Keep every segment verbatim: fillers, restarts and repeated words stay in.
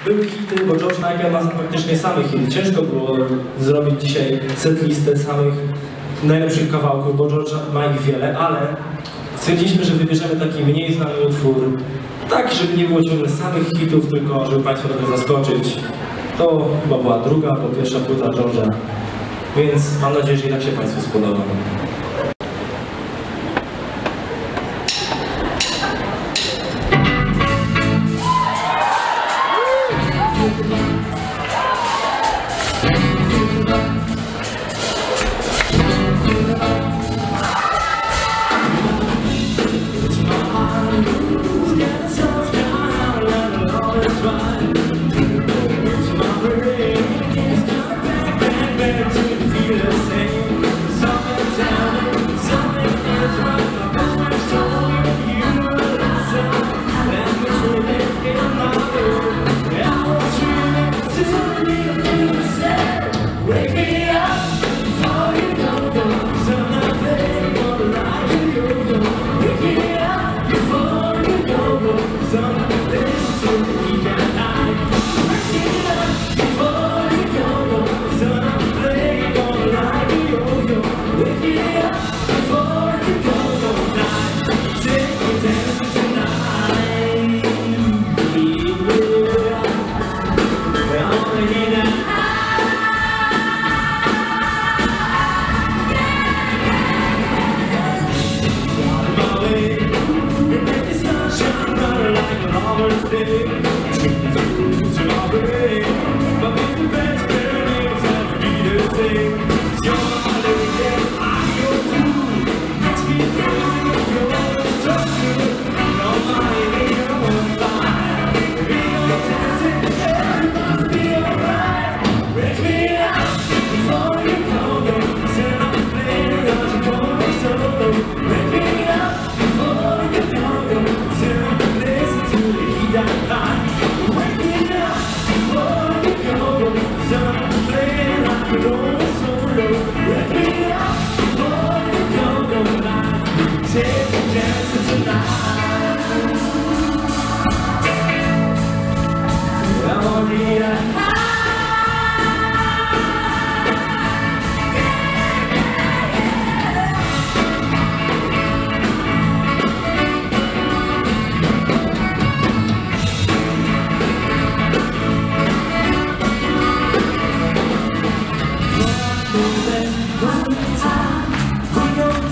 Były hity, bo George Michael ma praktycznie same hity. Ciężko było zrobić dzisiaj setlistę samych najlepszych kawałków, bo George ma ich wiele, ale stwierdziliśmy, że wybierzemy taki mniej znany utwór, tak, żeby nie było ciągle samych hitów, tylko żeby Państwa trochę zaskoczyć. To chyba była druga, bo pierwsza płyta George'a, więc mam nadzieję, że i tak się Państwu spodoba.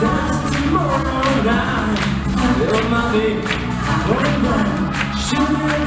Should